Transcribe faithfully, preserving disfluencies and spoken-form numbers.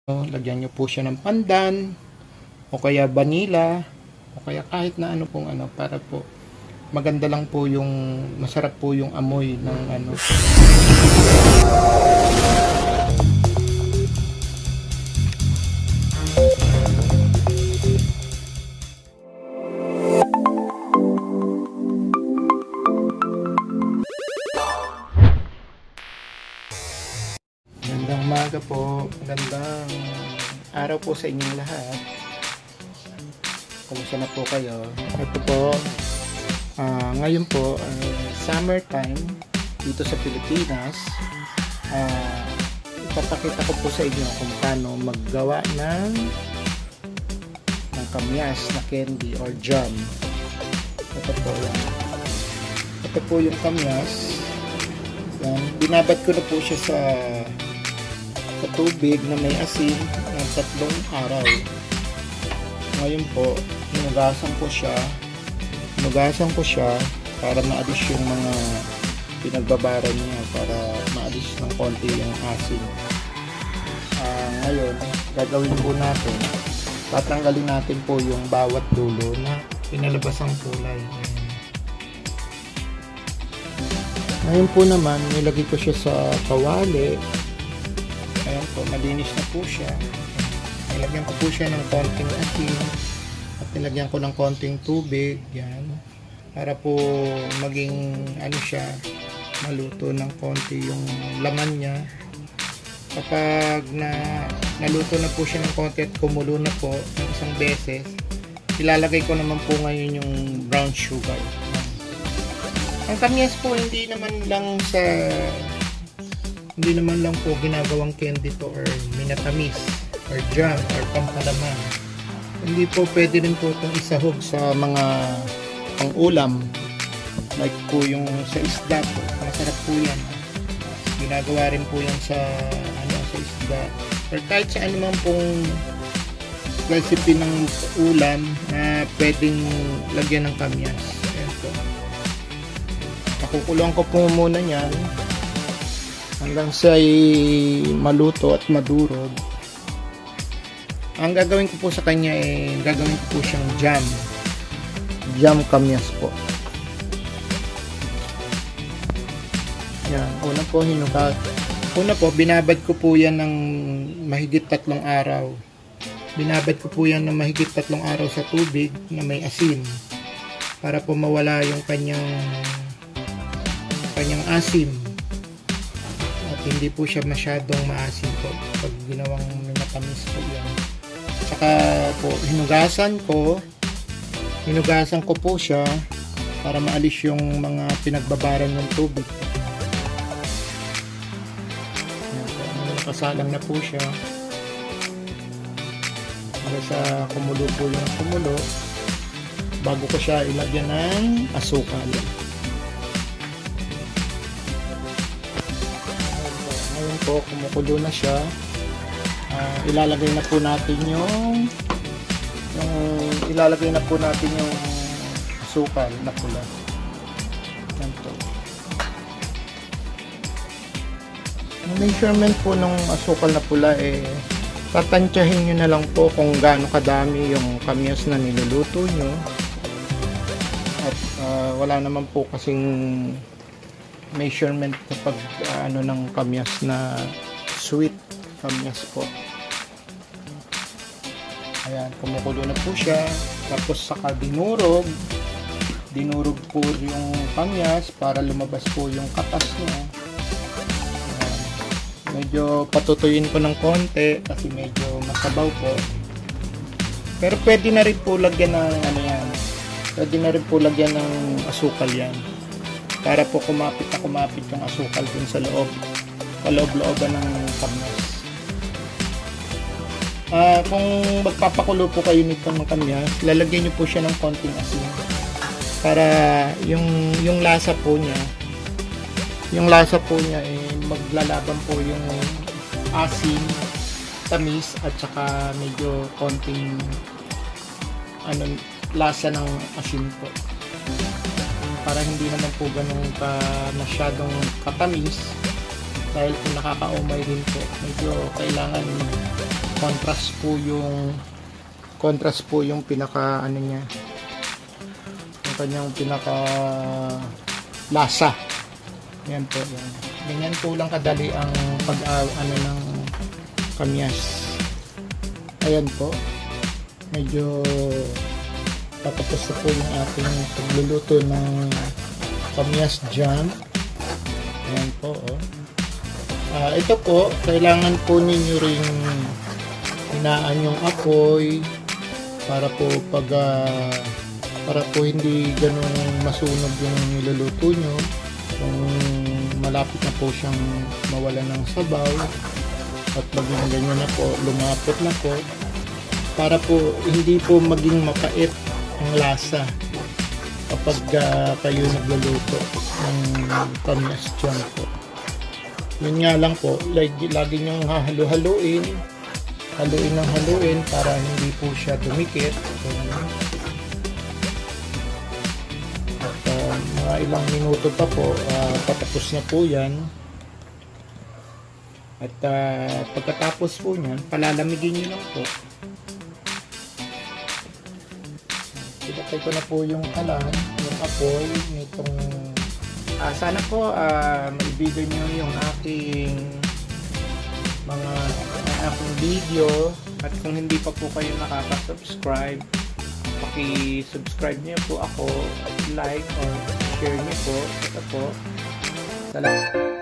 Lagyan nyo po siya ng pandan o kaya vanilla o kaya kahit na ano pong ano para po maganda lang po yung masarap po yung amoy ng ano. Magandang umaga po, magandang araw po sa inyong lahat. Kumusta na po kayo? Ito po, uh, ngayon po, uh, summertime dito sa Pilipinas. Uh, ipapakita ko po sa inyo kung paano maggawa ng, ng kamyas na candy or jam. Ito po yan. Ito po yung kamyas. Yan. Binabad ko na po siya sa sa tubig na may asin ng tatlong araw. Ngayon po, hinugasan ko siya. Hinugasan ko siya para maalis yung mga pinagbabaran niya, para maalis ng konti yung asin. Uh, ngayon, gagawin po natin, tatanggalin natin po yung bawat dulo na pinalabas ang kulay. Ngayon po naman, nilagay ko siya sa kawali. Ayan po, malinis na po siya. Nilagyan ko po siya ng konting asin at nilagyan ko ng konting tubig. Yan. Para po maging ano siya, maluto ng konti yung laman niya. Kapag na, naluto na po siya ng konti at kumulo na po ng isang beses, ilalagay ko naman po ngayon yung brown sugar. Ang kamyas po hindi naman lang sa hindi naman lang po ginagawang candy to or minatamis or jam or pampalaman. Hindi po pwede rin po itong isahog sa mga pang-ulam like po yung sa isda po. Masarap po yan. Ginagawa rin po yan sa ano sa isda or kahit sa anumang pong recipe ng ulam na pwedeng lagyan ng kamyas. Ayan po. Pakukulong ko po muna yan hanggang siya'y maluto at madurog. Ang gagawin ko po sa kanya ay eh, gagawin ko po siyang jam. Jam kamyas po. Yan. Una po hinuga. Una po, binabad ko po yan ng mahigit tatlong araw. Binabad ko po yan ng mahigit tatlong araw sa tubig na may asin. Para po mawala yung kanyang kanyang asim. Hindi po siya masyadong maasim po pag ginawang minatamis po yan. Saka po hinugasan ko hinugasan ko po siya para maalis yung mga pinagbabaran ng tubig. Nakasalang na po siya para sa kumulo po yung kumulo bago ko siya ilagyan ng asukal. Ngayon po, kumukulo na siya. Uh, ilalagay na po natin yung, yung ilalagay na po natin yung asukal na pula. Yan po. Ang measurement po ng asukal na pula eh tatantyahin nyo na lang po kung gaano kadami yung kamyas na niluluto nyo. At uh, wala naman po kasing measurement kapag uh, ano ng kamyas na sweet kamyas po. Ayan, kumukulo na po siya. Tapos saka dinurog. Dinurog po yung kamyas para lumabas po yung katas niya. Ayan. Medyo patutuyin ko ng konti kasi medyo masabaw po. Pero pwede na rin po lagyan ng ano yan. Pwede na rin po lagyan ng asukal yan. Para po kumapit na kumapit yung asukal dun sa loob, paloob-looban ng kamyas. Uh, kung magpapakulo po kayo nito ng kamyas, lalagyan nyo po siya ng konting asin. Para yung, yung lasa po niya, yung lasa po niya eh, maglalaban po yung asin, tamis, at saka medyo konting ano, lasa ng asin po. Para hindi naman po ganun ka masyadong katamis dahil kung nakakaumay din po medyo kailangan contrast po yung contrast po yung pinaka ano niya, yung kanyang pinaka lasa. Yan po, yan. Ganyan po lang kadali ang pag uh, ano ng kamyas. Ayan po, medyo patapos na po yung ating pagluluto ng kamyas jam. Ayan po, oh. Uh, ito po, kailangan po ninyo ring hinaan yung apoy para po pag uh, para po hindi ganun masunog yung niluluto nyo. Kung malapit na po siyang mawala ng sabaw at maging ganyan na po, lumapot na po, para po hindi po maging mapait ang lasa kapag uh, kayo nagluluto ng kamyas jam po. Yun nga lang po, lagi, lagi nyong hahalo-haluin, haluin ng haluin para hindi po siya dumikit. So, at uh, mga ilang minuto pa po, uh, patapos na po yan. At uh, pagkatapos po nyan, palalamigin nyo lang po. Ilagay ko na po yung kalan, yung apoy nitong uh, sana po uh, maibigay nyo yung aking mga uh, aking video. At kung hindi pa po kayo nakaka-subscribe, paki-subscribe nyo po ako at like or share nyo po. Ito po. Salamat.